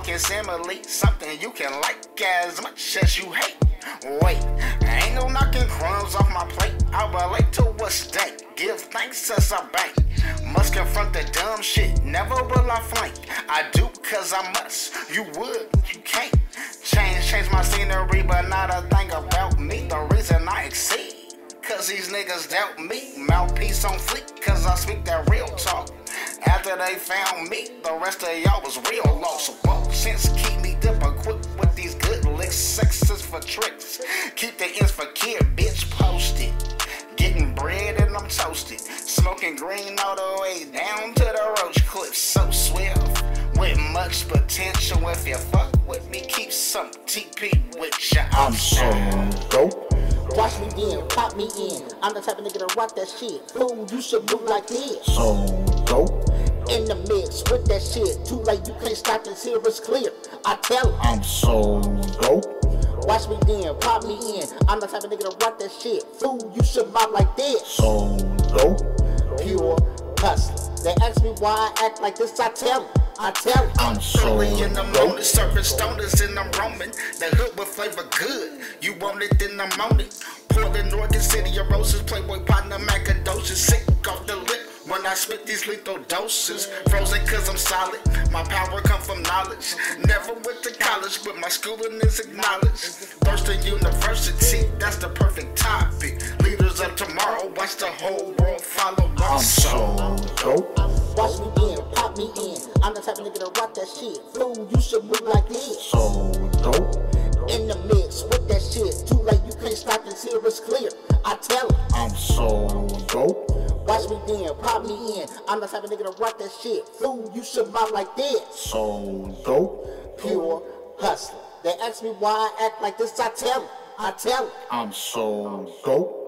fucking simile, something you can like as much as you hate. Wait, ain't no knocking crumbs off my plate. I relate to what's day. Give thanks since I bank. Must confront the dumb shit, never will I flank. I do cause I must, you would, you can't. Change my scenery, but not a thing about me. The reason I exceed, cause these niggas doubt me. Mouthpiece on fleek, cause I speak that real talk. After they found me, the rest of y'all was real lost. So both sense keep me dip equipped with these good licks. Sexes for tricks, keep the ends for kid, bitch posted. Getting bread and I'm toasted. Smoking green all the way down to the roach cliff. So swift, with much potential. If you fuck with me, keep some TP with ya. I'm so dope. Watch me in, pop me in. I'm the type of nigga to rock that shit. Fool, you should move like this. So dope. In the mix with that shit. Too late, you can't stop this here, it's clear. I tell him. I'm so dope. Watch me in, pop me in. I'm the type of nigga to rock that shit. Fool, you should mob like this. So dope. Pure hustler. They ask me why I act like this, I tell them. I'm so early in the morning, serving stoners and I'm roaming. The hood with flavor good. You want it, then I'm on it. Portland, Oregon City of roses, Playboy partner, Macadocious. Sick off the lip when I spit these lethal doses. Frozen cause I'm solid, my power come from knowledge. Never went to college, but my schooling is acknowledged. Thurston University, that's the perfect topic. Leaders of tomorrow, watch the whole world follow. I'm so dope. Watch me in, pop me in. I'm the type of nigga to rock that shit. Fool, you should move like this. So dope. In the mix with that shit. Too late, you can't stop this here, it's clear. I tell him. I'm so dope. Watch me in, pop me in. I'm the type of nigga to rock that shit. Fool, you should mob like this. So dope. Pure hustler. They ask me why I act like this, I tell him. I'm so dope.